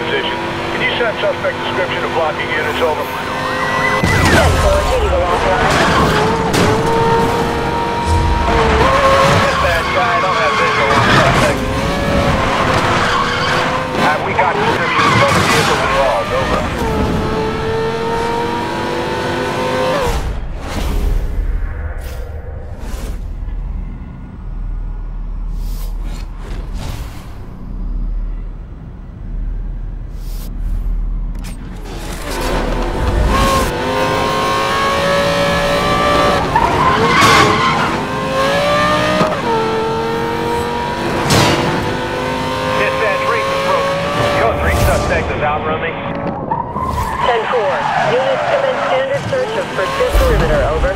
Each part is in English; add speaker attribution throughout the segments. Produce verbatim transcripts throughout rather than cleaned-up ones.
Speaker 1: position. Can you send suspect description of blocking units over?
Speaker 2: ten four, duty will authorize.
Speaker 1: Bad guy, I don't have visual on suspect. Have we got description of other vehicles involved? Over.
Speaker 2: ten four, units commence standard search of pursuit perimeter, over.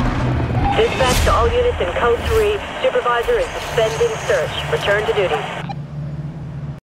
Speaker 2: Dispatch to all units in code three. Supervisor is suspending search. Return to duty.